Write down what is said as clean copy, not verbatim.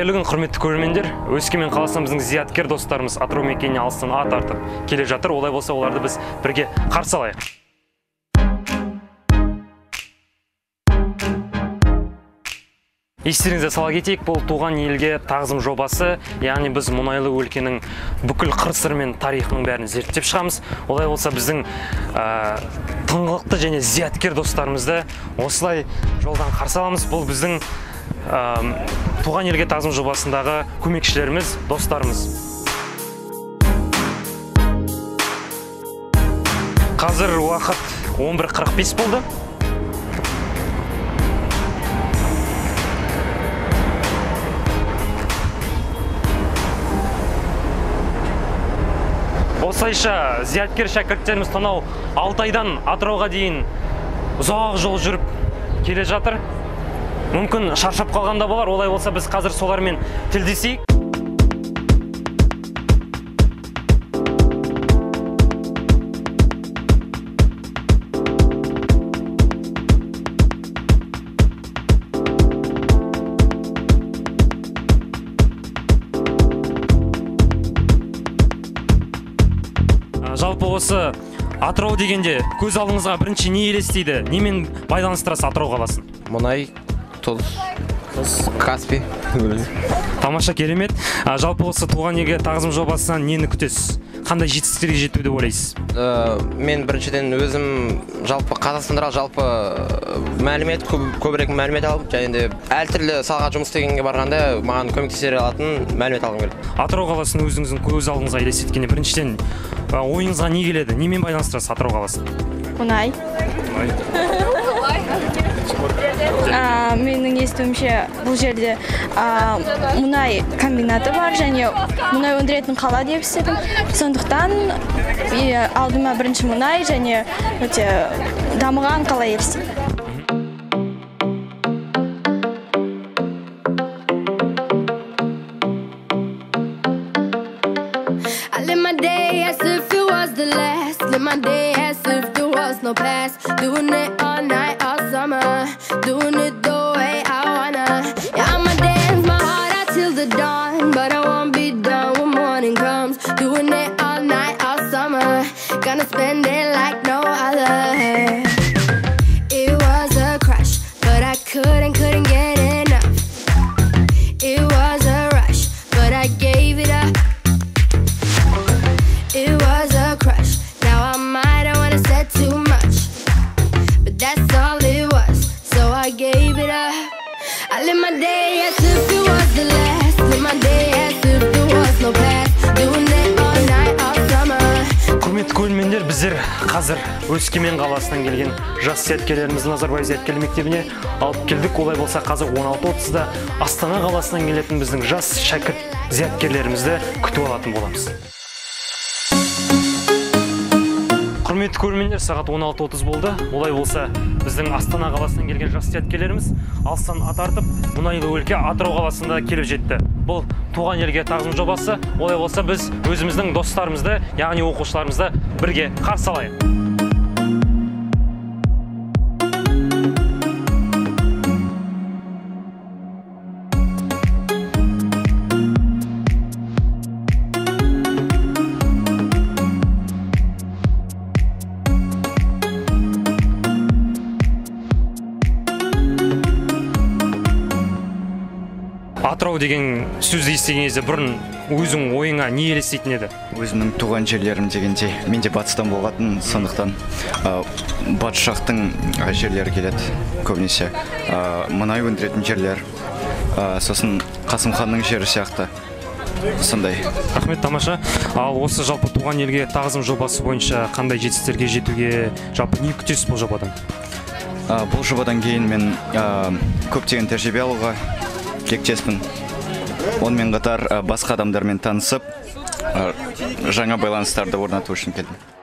Қайырлы күн, құрметті көрермендер. Өскемен қаласынан біздің зияткер достарымыз Атырау мекеніне алыстан ат артып келе жатыр. Олай болса, оларды біз бірге қарсы алайық. Естеріңізге сала кетейік, бұл туған елге тағзым жобасы, яғни біз мұнайлы өлкенің бүкіл қыр-сыры мен тарихының бәрін зерттеп шығамыз. Олай болса, біздің тыңғылықты және зияткер достарымызды осылай жолдан қарсы аламыз. Бұл біздің туған елге тағзым жобасындағы көмекшілеріміз, достарымыз. Қазір уақыт 11:45 болды. Осылайша зияткер шәкірттеріміз тонау Алтайдан Атырауға дейін ұзақ жол жүріп келе жатыр. Мүмкін шаршап қалғанда болар. Олай болса, біз қазір солармен тілдесейік. Жалпы осы Атырау дегенде көз алдыңызға бірінші не елестейді? Немен байланыстырасыз Атырау қаласын? Мұнай, тұз, Каспий. Тамаша, керемет. Жалпы осы туған елге тағзым жобасынан нені күтесіз? Қандай жетістіктерге жету деп ойлайсыз? Мен біріншіден өзім жалпы Қазақстанда жалпы көбірек мәлімет алып, және де әртүрлі салаға жұмыс істегенге барғанда маған көмектесе алатын мәлімет алғым келді. Атырау қаласын өзіңіздің көз алдыңызға елестеткенде біріншіден ойыңызға не келеді? Немен байланыстырасыз Атырау қаласын? Мұнай. Менің естуімше бұл жерде мұнай комбинаты бар және мұнай өндіретін қала деп естідім. Сондықтан алдыма бірінші мұнай және өте дамыған қала елестейді. My day as if there was no past, doing it all night, all summer, doing it the way I wanna. Yeah, I'ma dance my heart out till the dawn, but I won't be done when morning comes. Doing it all night, all summer, gonna spend it like no other. It was a crush, but I couldn't get enough. It was a rush, but I gave it up. It was a crush. I might have wanna said too much, but that's all it was, so I gave it up. I live my day as if it was the last, live my day as if there was no past, doing it all night, all summer. Құрметті көрермендер, біздер қазір Өскемен қаласынан келген жас зияткерлерімізді Назарбаев зияткерлік мектебіне алып келдік. Олай болса, қазір 16:30-да Астана қаласынан келетін біздің жас шәкірт зияткерлерімізді күтіп алатын боламыз. Құрметті көрермендер, сағат 16:30 болды. Олай болса, біздің Астана қаласынан келген жас зияткерлеріміз алыстан ат артып, мұнайлы өлке Атырау қаласында келіп жетті. Бұл туған елге тағзым жобасы. Олай болса, біз өзіміздің достарымызды, яғни оқушыларымызды бірге қарсы алайық. Атырау деген сөзді естіген кезде бұрын өзің ойыңа не елестейтін еді? Өзімнің туған жерлерім дегенде, мен де батыстан болатын, сондықтан батыс жақтың жерлері келеді көбінесе. Мұнай өндіретін жерлер, сосын Қасым ханның жері сияқты. Сондай. Рахмет, тамаша. Ал осы жалпы туған елге тағзым жобасы бойынша қандай жетістіктерге жетуге жалпы не күтесіз бұл жобадан? Бұл жобадан кейін мен көптеген тәжірибе алуға тілектеспін. Онымен қатар басқа адамдармен танысып, жаңа байланыстарды орнату үшін келдім.